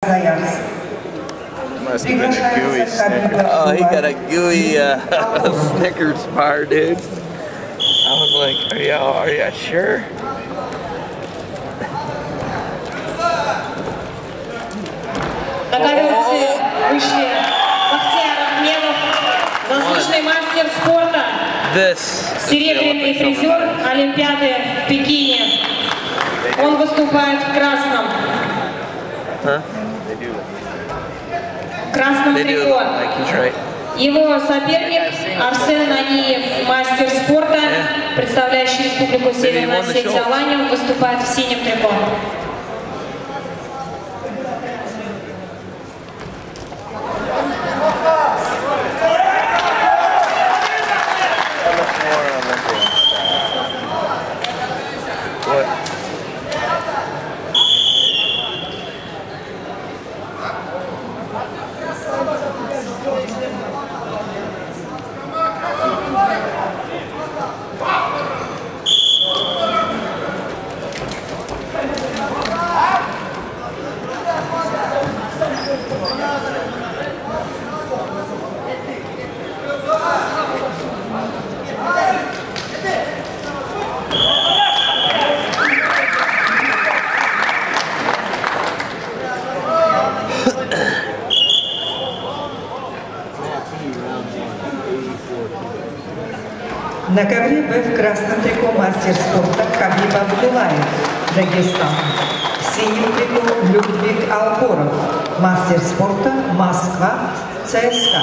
Must have been a gooey Snickers. Oh, he got a gooey Snickers bar, dude. I was like, are you sure? На ковёрце вышли Бахтияр Akhmedov, заслуженный мастер спорта, серебряный призер Олимпиады в Пекине. Он выступает в красном. Красном трико. Его соперник Наniev, мастер спорта, представляющий Республику Северная Осетия Аланию, выступает в синем трико. На ковре Б в красном трико мастер спорта Абдулаев, Дагестан. В синем трико Людвиг Алборов, мастер спорта Москва, ЦСКА.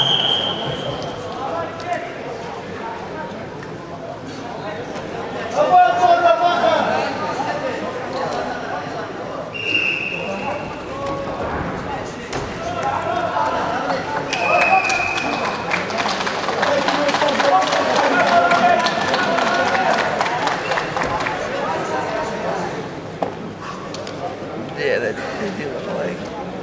Yeah, they do look like.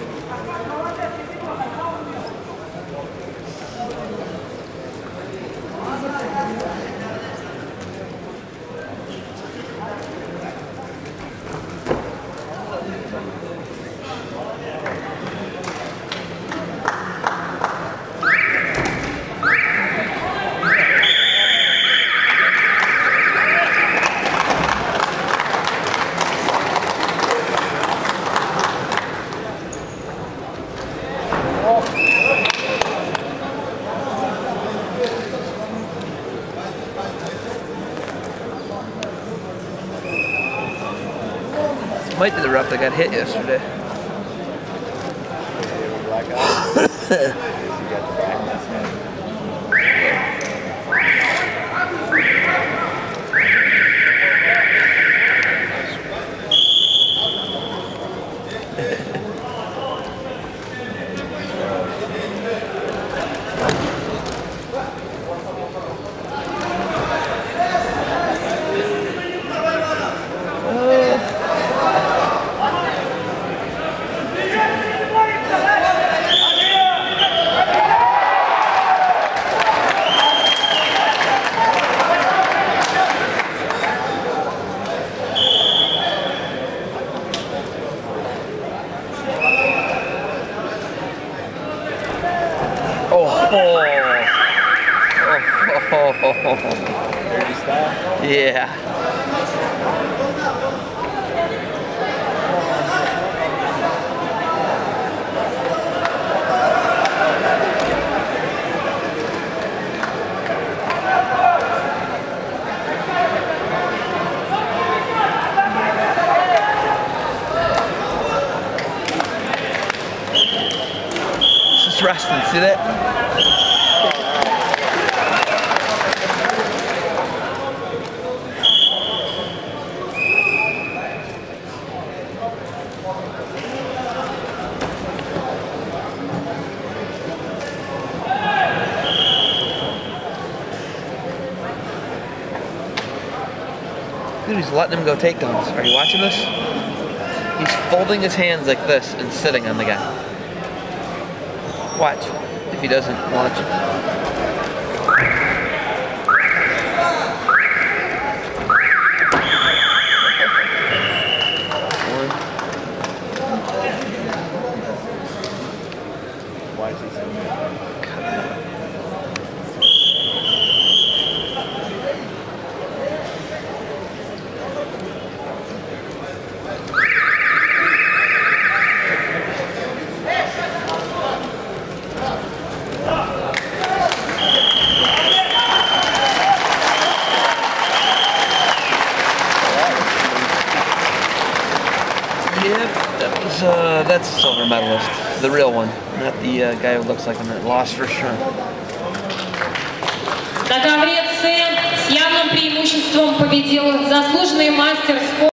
Might be the ref that got hit yesterday. Yeah. It's just wrestling, see that? Dude, he's letting him go takedowns. Are you watching this? He's folding his hands like this and sitting on the guy. Watch. If he doesn't watch it. prizes. Yeah, that's a silver medalist, the real one, not the guy who looks like him that lost for sure. На ковре С с явным преимуществом победил заслуженный мастер спорта.